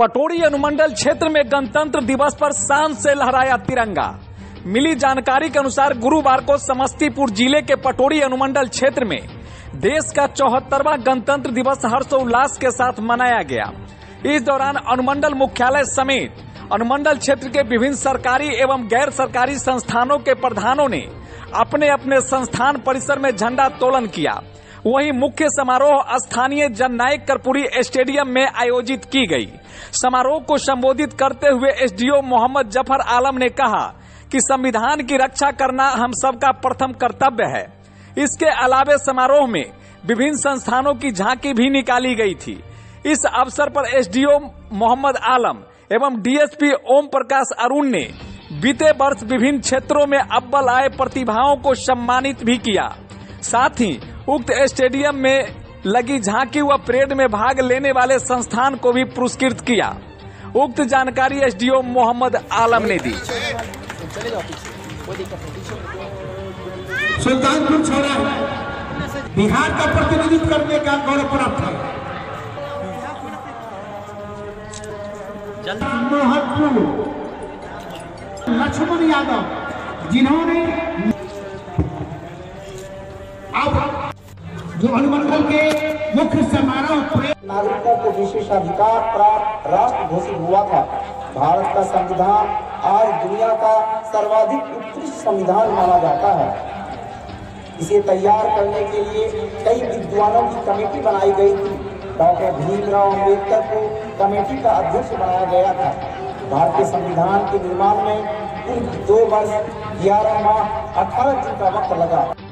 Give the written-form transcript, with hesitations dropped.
पटोरी अनुमंडल क्षेत्र में गणतंत्र दिवस पर शान से लहराया तिरंगा। मिली जानकारी के अनुसार गुरुवार को समस्तीपुर जिले के पटोरी अनुमंडल क्षेत्र में देश का 74वां गणतंत्र दिवस हर्षोल्लास के साथ मनाया गया। इस दौरान अनुमंडल मुख्यालय समेत अनुमंडल क्षेत्र के विभिन्न सरकारी एवं गैर सरकारी संस्थानों के प्रधानों ने अपने अपने संस्थान परिसर में झंडोत्तोलन किया। वहीं मुख्य समारोह स्थानीय जननायक कर्पूरी स्टेडियम में आयोजित की गई। समारोह को संबोधित करते हुए एसडीओ मोहम्मद जफर आलम ने कहा कि संविधान की रक्षा करना हम सबका प्रथम कर्तव्य है। इसके अलावा समारोह में विभिन्न संस्थानों की झांकी भी निकाली गई थी। इस अवसर पर एसडीओ मोहम्मद आलम एवं डीएसपी ओम प्रकाश अरुण ने बीते वर्ष विभिन्न क्षेत्रों में अव्वल आए प्रतिभाओं को सम्मानित भी किया। साथ ही उक्त स्टेडियम में लगी झांकी व परेड में भाग लेने वाले संस्थान को भी पुरस्कृत किया। उक्त जानकारी एसडीओ मोहम्मद आलम ने दी। सुल्तानपुर छोड़ा बिहार का प्रतिनिधित्व करने का गौरव प्राप्त है। महत्वपूर्ण लक्ष्मण यादव जिन्होंने अब जो अनुमंडल के मुख्य समारोह नागरिकों को विशेषाधिकार प्राप्त राष्ट्र घोषित हुआ था। भारत का संविधान आज दुनिया का सर्वाधिक उत्कृष्ट संविधान माना जाता है। इसे तैयार करने के लिए कई विद्वानों की कमेटी बनाई गई थी। डॉक्टर भीमराव अम्बेडकर को कमेटी का अध्यक्ष बनाया गया था। भारतीय संविधान के निर्माण में कुल 2 वर्ष 11 माह 18 दिन का वक्त लगा।